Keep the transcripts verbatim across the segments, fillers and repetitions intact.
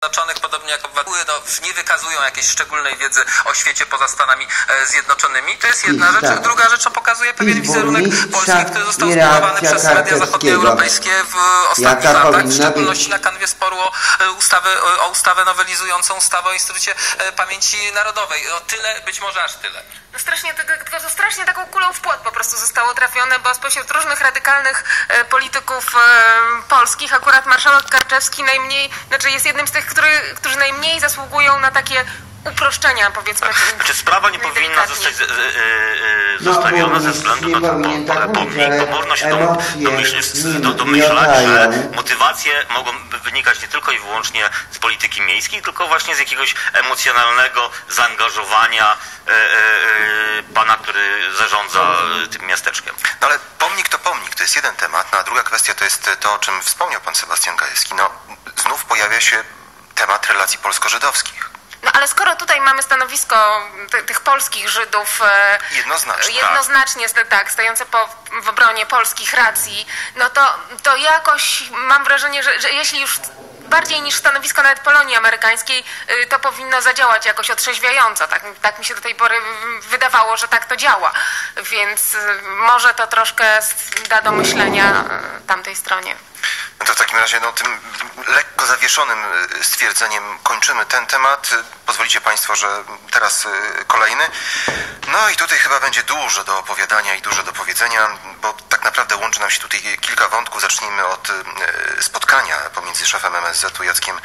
Zjednoczonych, podobnie jak obywatele, no, nie wykazują jakiejś szczególnej wiedzy o świecie poza Stanami e, Zjednoczonymi. To jest jedna rzecz. Tak. Druga rzecz, to pokazuje pewien wizerunek Polski, który został i zbudowany przez media zachodnioeuropejskie w ostatnich Jaka latach, w szczególności być? na kanwie sporu o ustawę, o ustawę nowelizującą ustawę o Instytucie Pamięci Narodowej. O tyle, być może aż tyle. No strasznie, tylko to strasznie taką kulą w płot po prostu zostało trafione, bo spośród różnych radykalnych e, polityków e, polskich akurat marszałek Karczewski najmniej, znaczy jest jednym z tych, który, którzy najmniej zasługują na takie uproszczenia, powiedzmy. Znaczy sprawa nie powinna zostać z, e, e, zostawiona ze względu na ten pomnik, bo można się dom, domyślać, że motywacje mogą wynikać nie tylko i wyłącznie z polityki miejskiej, tylko właśnie z jakiegoś emocjonalnego zaangażowania e, e, pana, który zarządza tym miasteczkiem. No ale pomnik to pomnik, to jest jeden temat, no a druga kwestia to jest to, o czym wspomniał pan Sebastian Gajewski. No znów pojawia się temat relacji polsko-żydowskich. No ale skoro tutaj mamy stanowisko ty, tych polskich Żydów e, jednoznacznie, jednoznacznie tak, tak stojące po, w obronie polskich racji, no to, to jakoś mam wrażenie, że, że jeśli już bardziej niż stanowisko nawet Polonii amerykańskiej, y, to powinno zadziałać jakoś otrzeźwiająco. Tak, tak mi się do tej pory wydawało, że tak to działa. Więc y, może to troszkę da do myślenia y, tamtej stronie. No to w takim razie no, tym lekko zawieszonym stwierdzeniem kończymy ten temat. Pozwolicie państwo, że teraz kolejny. No i tutaj chyba będzie dużo do opowiadania i dużo do powiedzenia, bo tak naprawdę łączy nam się tutaj kilka wątków. Zacznijmy od spotkania pomiędzy szefem M S Z-u Jackiem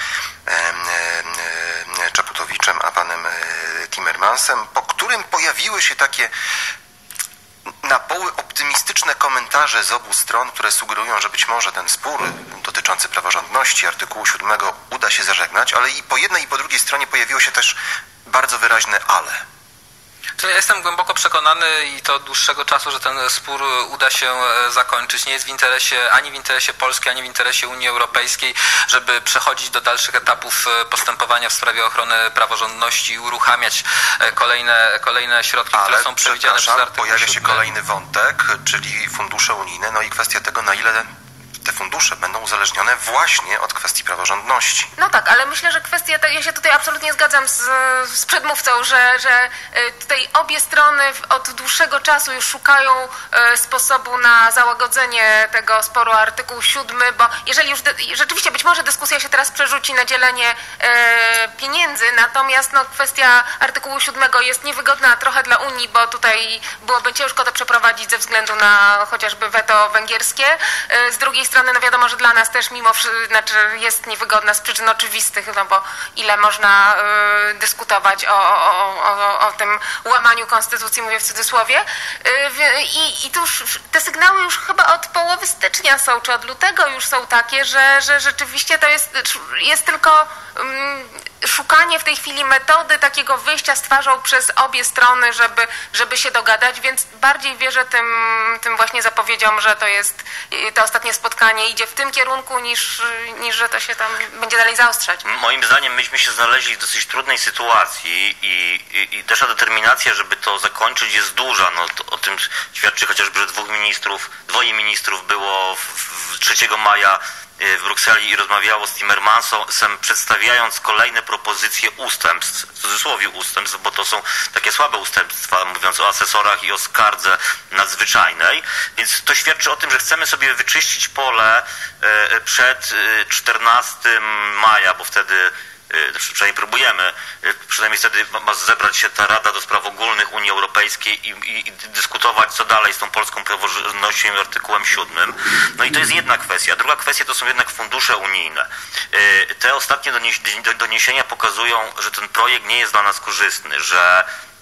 Czaputowiczem a panem Timmermansem, po którym pojawiły się takie na poły optymistyczne komentarze z obu stron, które sugerują, że być może ten spór dotyczący praworządności artykułu siódmego uda się zażegnać, ale i po jednej i po drugiej stronie pojawiło się też bardzo wyraźne ale. Ja jestem głęboko przekonany i to od dłuższego czasu, że ten spór uda się zakończyć. Nie jest w interesie, ani w interesie Polski, ani w interesie Unii Europejskiej, żeby przechodzić do dalszych etapów postępowania w sprawie ochrony praworządności i uruchamiać kolejne, kolejne środki, Ale, które są przewidziane przez artykuł pojawia się siódmy. kolejny wątek, czyli fundusze unijne, no i kwestia tego, na ile te fundusze będą uzależnione właśnie od kwestii praworządności. No tak, ale myślę, że kwestia, ja się tutaj absolutnie zgadzam z, z przedmówcą, że, że tutaj obie strony od dłuższego czasu już szukają sposobu na załagodzenie tego sporu o artykuł siódmy, bo jeżeli już rzeczywiście być może dyskusja się teraz przerzuci na dzielenie e, pieniędzy, natomiast no, kwestia artykułu siódmego jest niewygodna trochę dla Unii, bo tutaj byłoby ciężko to przeprowadzić ze względu na chociażby weto węgierskie. E, z drugiej strony no wiadomo, że dla nas też mimo wszystko znaczy jest niewygodna z przyczyn oczywistych, no bo ile można y, dyskutować o, o, o, o tym łamaniu konstytucji, mówię w cudzysłowie. Y, i, I tu już te sygnały już chyba od połowy stycznia są, czy od lutego już są takie, że, że rzeczywiście to jest, jest tylko y, szukanie w tej chwili metody takiego wyjścia z twarzą przez obie strony, żeby, żeby się dogadać, więc bardziej wierzę tym, tym właśnie zapowiedziom, że to jest to ostatnie spotkanie idzie w tym kierunku, niż, niż że to się tam będzie dalej zaostrzać. Moim zdaniem myśmy się znaleźli w dosyć trudnej sytuacji i, i, i nasza determinacja, żeby to zakończyć, jest duża. No, to, o tym świadczy chociażby, że dwóch ministrów, dwoje ministrów było w, w trzeciego maja w Brukseli i rozmawiało z Timmermansem, przedstawiając kolejne propozycje ustępstw, w cudzysłowie ustępstw, bo to są takie słabe ustępstwa, mówiąc o asesorach i o skardze nadzwyczajnej, więc to świadczy o tym, że chcemy sobie wyczyścić pole przed czternastego maja, bo wtedy przynajmniej próbujemy, przynajmniej wtedy ma zebrać się ta Rada do Spraw Ogólnych Unii Europejskiej i, i, i dyskutować, co dalej z tą polską praworządnością i artykułem siódmym. No i to jest jedna kwestia. Druga kwestia to są jednak fundusze unijne. Te ostatnie doniesienia pokazują, że ten projekt nie jest dla nas korzystny, że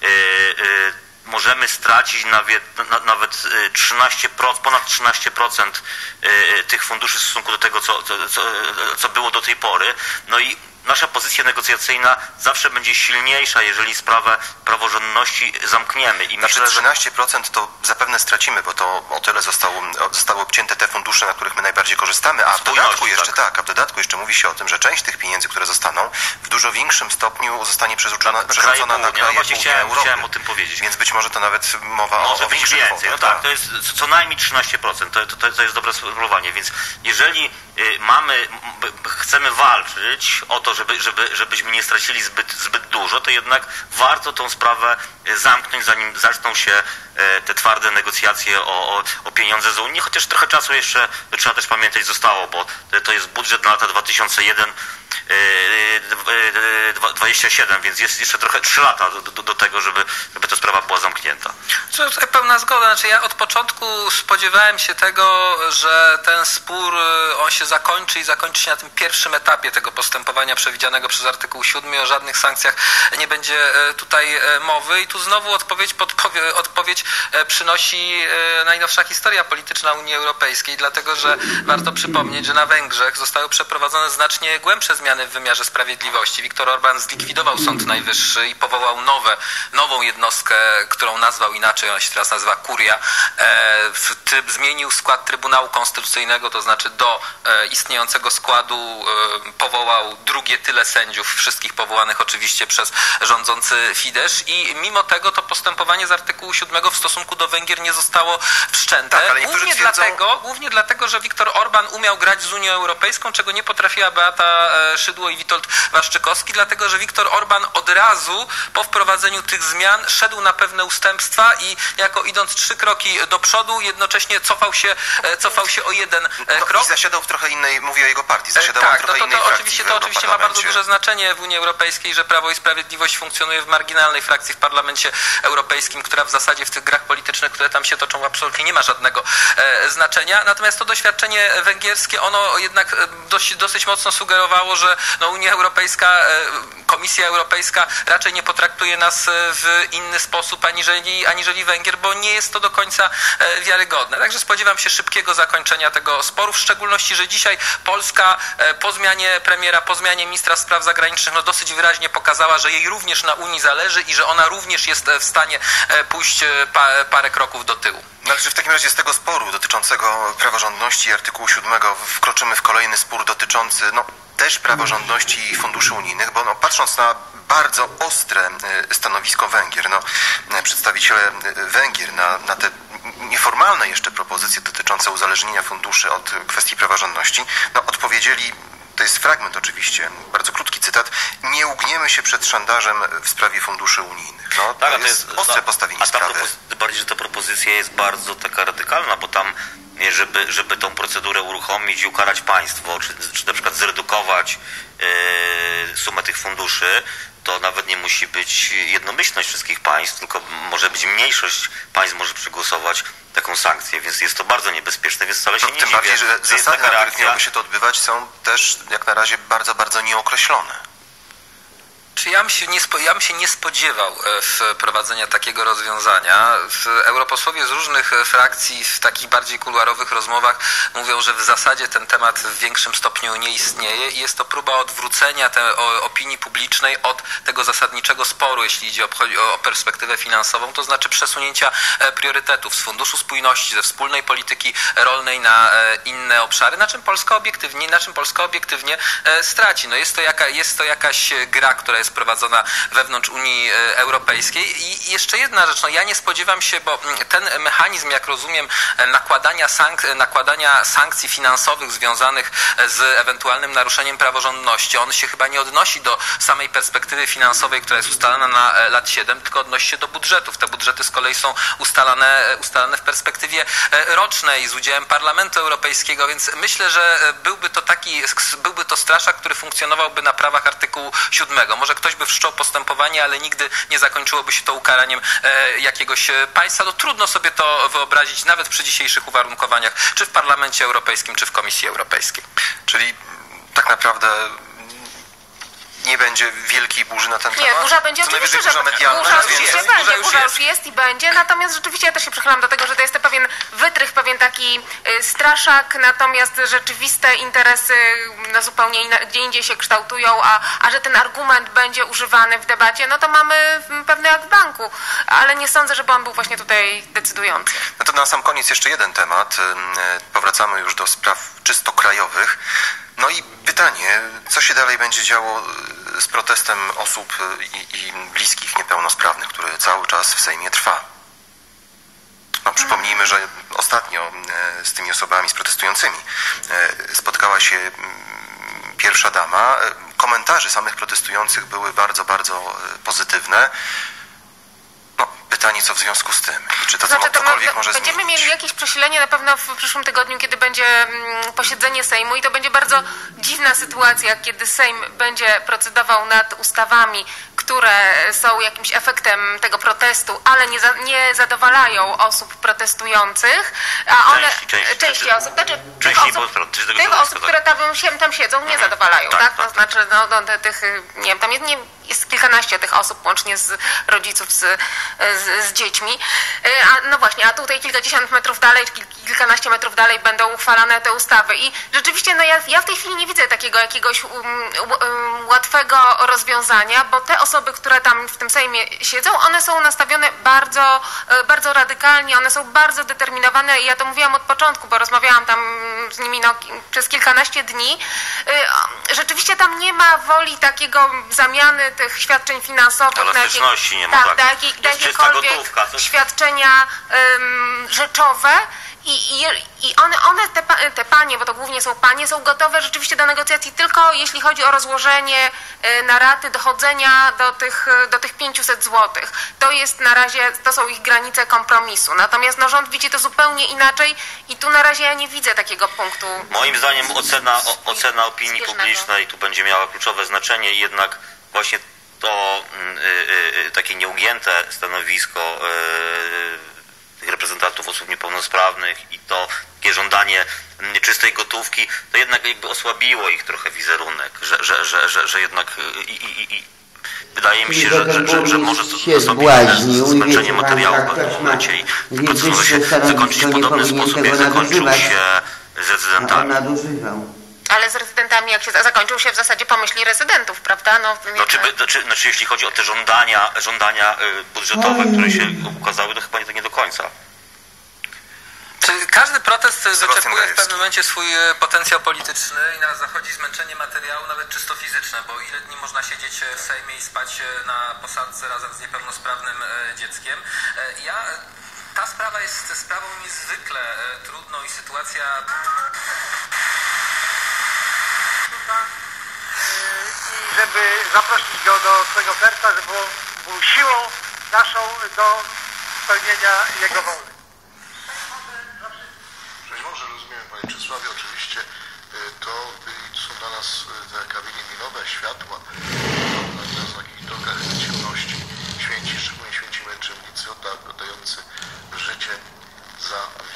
możemy stracić nawet, nawet trzynaście procent, ponad trzynaście procent tych funduszy w stosunku do tego, co, co, co było do tej pory. No i nasza pozycja negocjacyjna zawsze będzie silniejsza, jeżeli sprawę praworządności zamkniemy. I znaczy myślę, że trzynaście procent to zapewne stracimy, bo to o tyle zostało, zostały obcięte te fundusze, na których my najbardziej korzystamy, a w dodatku jeszcze tak. tak, a w dodatku jeszcze mówi się o tym, że część tych pieniędzy, które zostaną, w dużo większym stopniu zostanie przerzucona na, przerzucona na kraje no właśnie chciałem, Europy. chciałem o tym powiedzieć. Więc być może to nawet mowa może o, o być większych więcej. No tak, tak, to jest co najmniej trzynaście procent. To, to, to jest dobre sformułowanie. Więc jeżeli y, mamy, chcemy walczyć o to, to, żeby, żeby, żebyśmy nie stracili zbyt, zbyt dużo, to jednak warto tą sprawę zamknąć, zanim zaczną się te twarde negocjacje o, o, o pieniądze z Unii, chociaż trochę czasu jeszcze, trzeba też pamiętać, zostało, bo to jest budżet na lata dwa tysiące jeden dwadzieścia siedem, więc jest jeszcze trochę trzy lata do, do, do tego, żeby, żeby ta sprawa była zamknięta. Tutaj pełna zgoda. Znaczy ja od początku spodziewałem się tego, że ten spór on się zakończy i zakończy się na tym pierwszym etapie tego postępowania przewidzianego przez artykuł siódmy. O żadnych sankcjach nie będzie tutaj mowy i tu znowu odpowiedź, podpowie, odpowiedź przynosi najnowsza historia polityczna Unii Europejskiej, dlatego że warto przypomnieć, że na Węgrzech zostały przeprowadzone znacznie głębsze zmiany w wymiarze sprawiedliwości. Viktor Orbán zlikwidował Sąd Najwyższy i powołał nowe, nową jednostkę, którą nazwał inaczej, ona się teraz nazywa Kuria. E, zmienił skład Trybunału Konstytucyjnego, to znaczy do e, istniejącego składu e, powołał drugie tyle sędziów, wszystkich powołanych oczywiście przez rządzący Fidesz i mimo tego to postępowanie z artykułu siódmego w stosunku do Węgier nie zostało wszczęte. Tak, głównie, twierdzą... dlatego, głównie dlatego, że Viktor Orbán umiał grać z Unią Europejską, czego nie potrafiła Beata Szydło i Witold Waszczykowski, dlatego że Viktor Orbán od razu po wprowadzeniu tych zmian szedł na pewne ustępstwa i jako idąc trzy kroki do przodu jednocześnie cofał się, cofał się o jeden no, krok. I zasiadał w trochę innej, mówię o jego partii, zasiadał tak, w trochę no to, innej to frakcji oczywiście, to oczywiście ma bardzo duże znaczenie w Unii Europejskiej, że Prawo i Sprawiedliwość funkcjonuje w marginalnej frakcji w Parlamencie Europejskim, która w zasadzie w tych grach politycznych, które tam się toczą, absolutnie nie ma żadnego e, znaczenia. Natomiast to doświadczenie węgierskie, ono jednak dość, dosyć mocno sugerowało, że no, Unia Europejska, e, Komisja Europejska raczej nie potraktuje nas w inny sposób aniżeli, aniżeli Węgier, bo nie jest to do końca e, wiarygodne. Także spodziewam się szybkiego zakończenia tego sporu, w szczególności, że dzisiaj Polska e, po zmianie premiera, po zmianie ministra spraw zagranicznych no, dosyć wyraźnie pokazała, że jej również na Unii zależy i że ona również jest w stanie e, pójść pa, parę kroków do tyłu. No ale czy w takim razie z tego sporu dotyczącego praworządności i artykułu siódmego wkroczymy w kolejny spór dotyczący no, też praworządności i funduszy unijnych, bo no, patrząc na bardzo ostre stanowisko Węgier, no, przedstawiciele Węgier na, na te nieformalne jeszcze propozycje dotyczące uzależnienia funduszy od kwestii praworządności, no, odpowiedzieli, to jest fragment oczywiście, bardzo krótki cytat, nie ugniemy się przed szantażem w sprawie funduszy unijnych. No, to, tak, jest, to jest ostre postawienie a ta sprawy. Tym bardziej, że ta propozycja jest bardzo taka radykalna, bo tam żeby, żeby tą procedurę uruchomić i ukarać państwo, czy, czy na przykład zredukować yy, sumę tych funduszy, to nawet nie musi być jednomyślność wszystkich państw, tylko może być mniejszość państw może przegłosować taką sankcję, więc jest to bardzo niebezpieczne, więc wcale się No, nie tym dziwię, bardziej, że że zasady, na których reakcja... miałoby się to odbywać, są też jak na razie bardzo, bardzo nieokreślone. Czy ja bym się nie, spo, ja bym się nie spodziewał wprowadzenia takiego rozwiązania. Europosłowie z różnych frakcji w takich bardziej kuluarowych rozmowach mówią, że w zasadzie ten temat w większym stopniu nie istnieje i jest to próba odwrócenia tej opinii publicznej od tego zasadniczego sporu, jeśli idzie o, o perspektywę finansową, to znaczy przesunięcia priorytetów z Funduszu Spójności, ze wspólnej polityki rolnej na inne obszary, na czym Polska obiektywnie, na czym Polska obiektywnie straci. No jest to, jaka, jest to jakaś gra, która jest prowadzona wewnątrz Unii Europejskiej. I jeszcze jedna rzecz, no ja nie spodziewam się, bo ten mechanizm, jak rozumiem, nakładania, sank- nakładania sankcji finansowych związanych z ewentualnym naruszeniem praworządności, on się chyba nie odnosi do samej perspektywy finansowej, która jest ustalana na lat siedem, tylko odnosi się do budżetów. Te budżety z kolei są ustalane, ustalane w perspektywie rocznej z udziałem Parlamentu Europejskiego, więc myślę, że byłby to taki, byłby to straszak, który funkcjonowałby na prawach artykułu siódmego. Może ktoś by wszczął postępowanie, ale nigdy nie zakończyłoby się to ukaraniem e, jakiegoś państwa. No trudno sobie to wyobrazić nawet przy dzisiejszych uwarunkowaniach, czy w Parlamencie Europejskim, czy w Komisji Europejskiej. Czyli tak naprawdę nie będzie wielkiej burzy na ten nie, temat? Nie, burza będzie Co oczywiście, burza że medialna, burza więc oczywiście jest. będzie, burza już burza jest. już jest i będzie, natomiast rzeczywiście ja też się przychylam do tego, że to jest to pewien wytrych, pewien taki y, straszak, natomiast rzeczywiste interesy no, zupełnie inna, gdzie indziej się kształtują, a, a że ten argument będzie używany w debacie, no to mamy pewny jak w banku, ale nie sądzę, żeby on był właśnie tutaj decydujący. No to na sam koniec jeszcze jeden temat. Powracamy już do spraw czysto krajowych. No i pytanie, co się dalej będzie działo z protestem osób i, i bliskich niepełnosprawnych, który cały czas w Sejmie trwa? No, przypomnijmy, że ostatnio z tymi osobami, z protestującymi spotkała się pierwsza dama. Komentarze twarzy samych protestujących były bardzo, bardzo pozytywne. No, pytanie, co w związku z tym? I czy to, znaczy, to cokolwiek my, może będziemy zmienić? mieli jakieś przesilenie na pewno w przyszłym tygodniu, kiedy będzie mm, posiedzenie Sejmu i to będzie bardzo dziwna sytuacja, kiedy Sejm będzie procedował nad ustawami, które są jakimś efektem tego protestu, ale nie, za, nie zadowalają osób protestujących, a one, Części, części, części znaczy, osób, znaczy części tych osób, bo- tych tych osób które tam, się, tam siedzą, nie Mhm. zadowalają, Tak, tak? tak, To znaczy, no, no, te- tych, nie wiem, tam jest, nie, jest kilkanaście tych osób, łącznie z rodziców, z, z, z dziećmi. A, no właśnie, a tutaj kilkadziesiąt metrów dalej, kil, kilkanaście metrów dalej będą uchwalane te ustawy. I rzeczywiście, no ja, ja w tej chwili nie widzę takiego jakiegoś um, um, łatwego rozwiązania, bo te osoby, które tam w tym Sejmie siedzą, one są nastawione bardzo, bardzo radykalnie, one są bardzo determinowane i ja to mówiłam od początku, bo rozmawiałam tam z nimi no, przez kilkanaście dni. Rzeczywiście tam nie ma woli takiego zamiany tych świadczeń finansowych na, jakie, nie ma, tak, tak. na jakie, na jakiekolwiek gotówka, to... świadczenia um, rzeczowe i, i, i one, one te, te panie, bo to głównie są panie, są gotowe rzeczywiście do negocjacji tylko jeśli chodzi o rozłożenie y, na raty dochodzenia do tych, do tych pięciuset złotych. To jest na razie, to są ich granice kompromisu. Natomiast no, rząd widzi to zupełnie inaczej i tu na razie ja nie widzę takiego punktu. Moim zdaniem ocena, o, ocena opinii zbieżnego. publicznej tu będzie miała kluczowe znaczenie i jednak właśnie to y, y, takie nieugięte stanowisko y, tych reprezentantów osób niepełnosprawnych i to takie żądanie czystej gotówki, to jednak jakby osłabiło ich trochę wizerunek, że, że, że, że, że jednak i, i, i wydaje mi się, że, że, że, że może nastąpić zmęczenie materiału w pewnym momencie i proces może się zakończyć w podobny sposób, jak zakończył się z rezydentami. Ale z rezydentami, jak się zakończył się w zasadzie po myśli rezydentów, prawda? No, Znaczy, znaczy, znaczy jeśli chodzi o te żądania, żądania budżetowe, które się ukazały, to chyba nie, to nie do końca. Każdy protest Sebastian wyczerpuje w Gajewski. pewnym momencie swój potencjał polityczny i nas zachodzi zmęczenie materiału, nawet czysto fizyczne, bo ile dni można siedzieć w Sejmie i spać na posadce razem z niepełnosprawnym dzieckiem. Ja, ta sprawa jest sprawą niezwykle trudną i sytuacja... I żeby zaprosić go do swojego serca, żeby był, był siłą naszą do spełnienia jego woli. Szczęść Boże, rozumiem Panie Czesławie, oczywiście to są dla nas te kabiny minowe, światła, na takich drogach ciemności. Święci, szczególnie święci męczennicy oddający życie za